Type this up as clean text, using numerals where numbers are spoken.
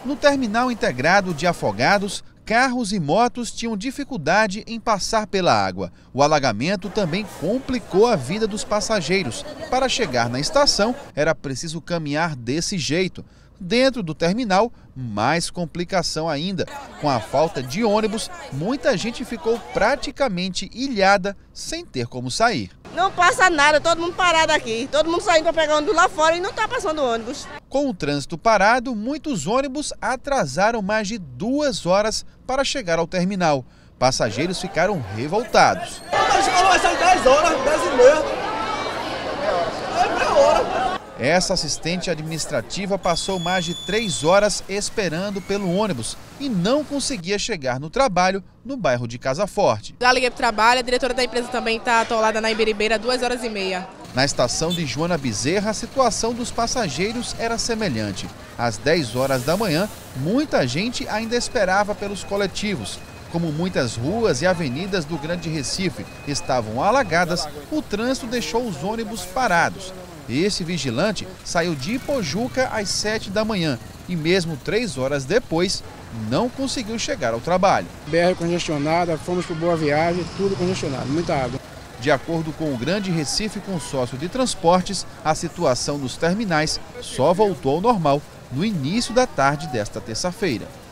No terminal integrado de Afogados, carros e motos tinham dificuldade em passar pela água. O alagamento também complicou a vida dos passageiros. Para chegar na estação, era preciso caminhar desse jeito. Dentro do terminal, mais complicação ainda. Com a falta de ônibus, muita gente ficou praticamente ilhada, sem ter como sair. Não passa nada, todo mundo parado aqui. Todo mundo saindo para pegar ônibus lá fora e não está passando ônibus. Com o trânsito parado, muitos ônibus atrasaram mais de 2 horas para chegar ao terminal. Passageiros ficaram revoltados. A gente falou, vai sair 10 horas, 10h30. É meia hora. Essa assistente administrativa passou mais de 3 horas esperando pelo ônibus e não conseguia chegar no trabalho no bairro de Casa Forte. Já liguei para o trabalho, a diretora da empresa também está atolada na Ibiribeira há 2h30. Na estação de Joana Bezerra, a situação dos passageiros era semelhante. Às 10 horas da manhã, muita gente ainda esperava pelos coletivos. Como muitas ruas e avenidas do Grande Recife estavam alagadas, o trânsito deixou os ônibus parados. Esse vigilante saiu de Ipojuca às 7 da manhã e mesmo 3 horas depois não conseguiu chegar ao trabalho. BR congestionada, fomos para Boa Viagem, tudo congestionado, muita água. De acordo com o Grande Recife Consórcio de Transportes, a situação dos terminais só voltou ao normal no início da tarde desta terça-feira.